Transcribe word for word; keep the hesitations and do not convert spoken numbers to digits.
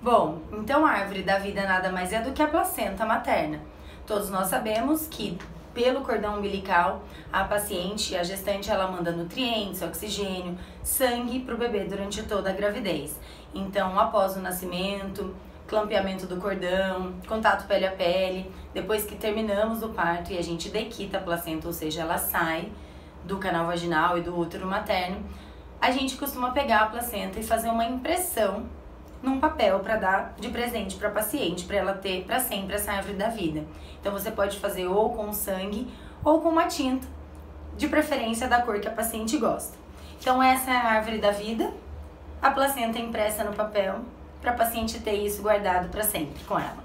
Bom, então a árvore da vida nada mais é do que a placenta materna. Todos nós sabemos que pelo cordão umbilical, a paciente, a gestante, ela manda nutrientes, oxigênio, sangue para o bebê durante toda a gravidez. Então, após o nascimento, clampeamento do cordão, contato pele a pele, depois que terminamos o parto e a gente dequita a placenta, ou seja, ela sai do canal vaginal e do útero materno, a gente costuma pegar a placenta e fazer uma impressão num papel para dar de presente para a paciente, para ela ter para sempre essa árvore da vida. Então você pode fazer ou com sangue ou com uma tinta, de preferência da cor que a paciente gosta. Então essa é a árvore da vida, a placenta impressa no papel, para a paciente ter isso guardado para sempre com ela.